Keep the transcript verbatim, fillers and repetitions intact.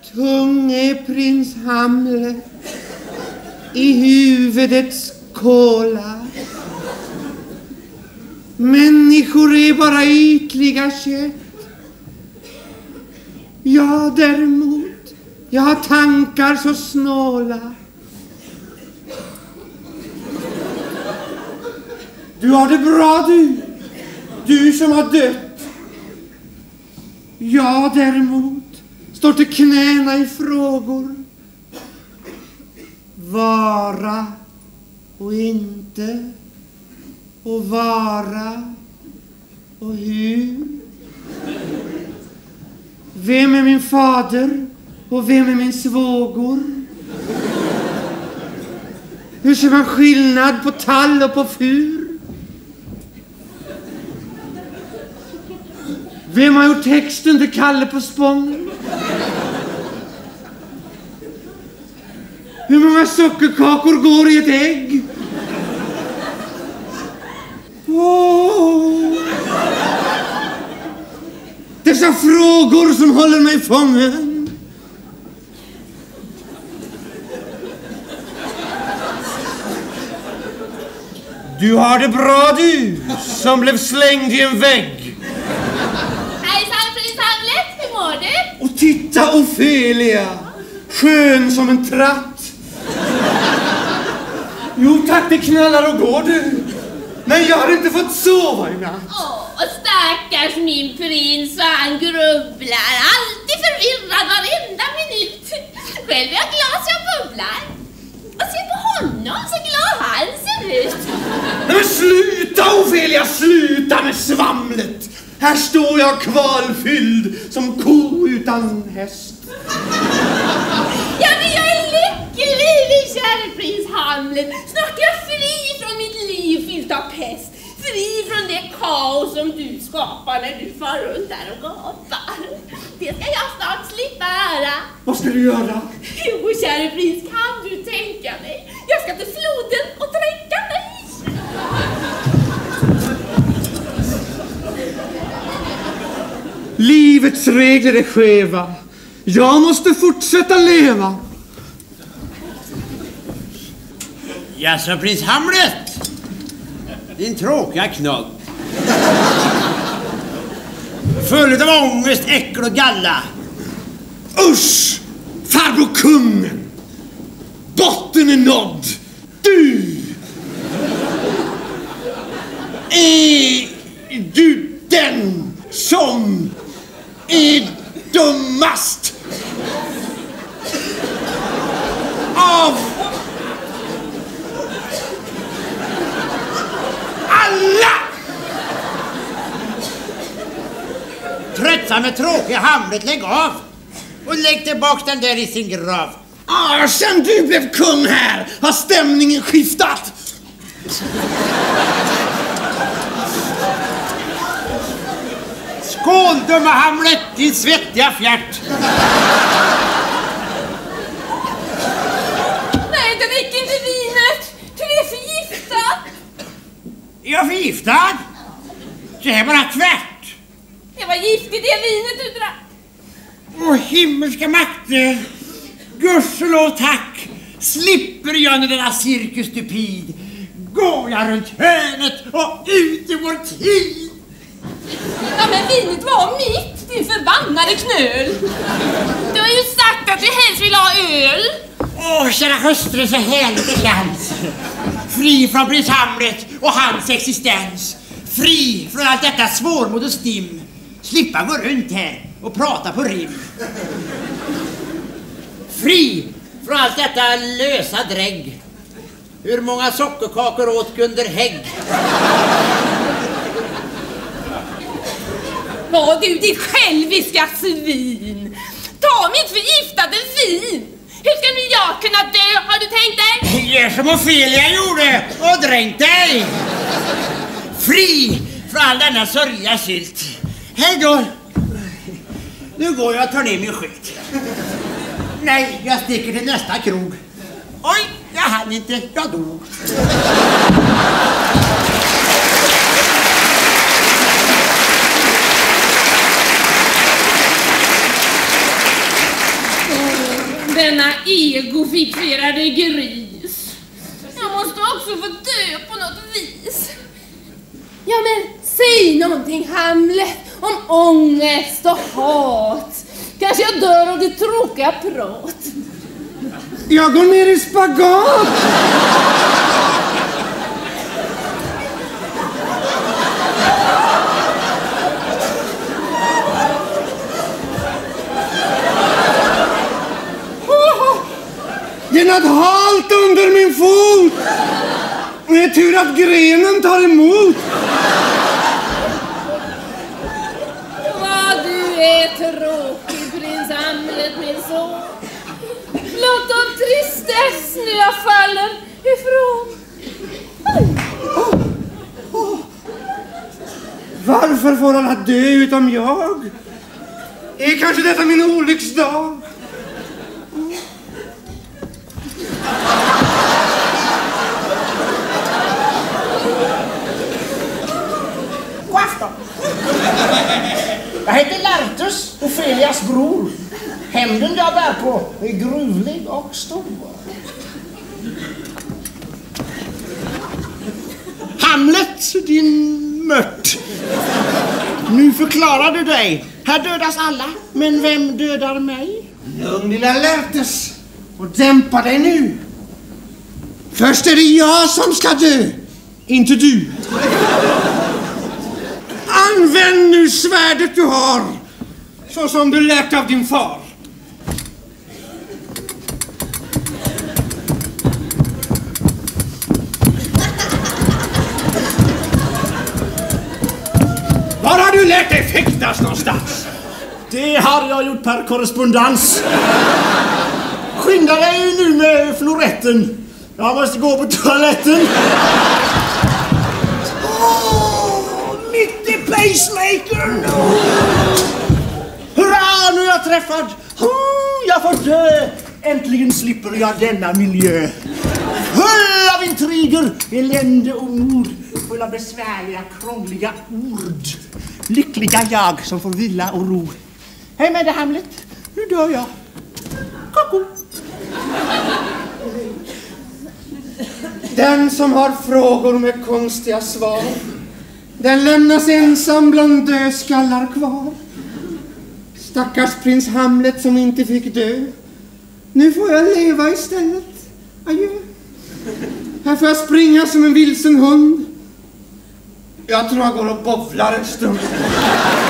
Tung är prins Hamlet, i huvudets kola. Människor är bara ytliga kött. Jag däremot, jag har tankar så snåla. Du har det bra du, du som har dött. Jag däremot står till knäna i frågor. Vara och inte, och vara och hur. Vem är min fader och vem är min svågor? Hur ser man skillnad på tall och på fur? Vem har gjort texten till Kalle på Spång? Hur många sockerkakor går i ett ägg? Åh! Dessa frågor som håller mig fången. Du har det bra du, som blev slängd i en vägg. Hejsan prins Hamlet, hur mår du? Och titta Ofelia, skön som en tratt. Jo tack, det knallar och går du. Men jag har inte fått sova i natt. Åh, och stackars min prins, och han grubblar. Alltid förvirrad varenda minut. Själv är jag glad så jag bubblar. Och se på honom, så glad han ser ut. Men sluta Ofelia, sluta med svamlet. Här står jag kvalfylld som ko utan häst. Ja, men jag är lycklig, min kära prins Hamlet. Snart är jag fri från mitt liv fyllt av pest. Fri från det kaos som du skapar när du far runt där och gapar. Det ska jag snart slippa höra. Vad ska du göra? Jo, kära prins, kan du tänka mig? Jag ska till floden och dränka mig. Livets regler är skeva. Jag måste fortsätta leva. Jaså, prins Hamlet? Din tråkiga knodd. Full av ångest, äckel och galla. Usch! Farbror kungen! Botten är nådd! Du! Är du den som är dummast av alla? Tröttsamme tråkiga Hamlet, lägg av och lägg tillbaka den där i sin grav. Ah, sen du blev kung här har stämningen skiftat. Skål, dumma Hamlet, din svettiga fjärt. Nej, det räcker inte vinet. Du är förgiftad. Är jag förgiftad? Så här bara tvärt. Det var giftigt det vinet du drack. Åh, himmelska makter. Gudskelov tack. Slipper jag när denna cirkus stupid. Går jag runt hörnet och ut i vår tid. Ja, men vinet var mitt, din förbannade knöl. Du har ju sagt att du helst vill ha öl. Åh, kära hustru, så härligt det känns. Fri från prins Hamlet och hans existens. Fri från allt detta svårmod och stim. Slippa gå runt här och prata på rim. Fri från allt detta lösa drägg. Hur många sockerkakor åt Gunder Hägg? Var du ditt själviska svin? Ta mitt förgiftade vin. Hur ska nu jag kunna dö, har du tänkt dig? Gör som Ofelia gjorde och dränk dig. Fri från all denna sörja sylt. Hej då. Nu går jag och tar ner min skylt. Nej, jag sticker till nästa krog. Oj, jag hann inte, jag dog. denna egofixerade gris. Jag måste också få dö på något vis. Ja, men säg någonting, Hamlet, om ångest och hat. Kanske jag dör av det tråkiga prat. Jag går ner i spagat. Det är något halt under min fot. Det är tur att grenen tar emot. Vad du är tråkig, prins Hamlet, min son. Blott av tristess nu jag faller ifrån. Oh. Oh. Varför får alla dö utom jag? Är kanske detta min olycksdag? God afton. Jag heter Lartus, Ofelias bror. Hämnden jag bär på är gruvlig och stor. Hamlet, din mört. Nu förklarar du dig. Här dödas alla, men vem dödar mig? Lugn, lilla Lartus, och dämpa dig nu. Först är det jag som ska dö, inte du. Använd nu svärdet du har, så som du lärt av din far. Var har du lärt dig fäktas någonstans? Det har jag gjort per korrespondens. Skynda dig nu med floretten. Jag måste gå på toaletten. Åh, mitt i pacemaker. Hurra, nu är jag träffad. Jag får dö. Äntligen slipper jag denna miljö. Full av intriger, elände och mord. Full av besvärliga, krångliga ord. Lyckliga jag som får vila och ro. Hej med dig, Hamlet. Nu dör jag. Koko. Den som har frågor med konstiga svar, den lämnas ensam bland dödskallar kvar. Stackars prins Hamlet som inte fick dö. Nu får jag leva istället. Adjö. Här får jag springa som en vilsen hund. Jag tror jag går och bovlar en stund.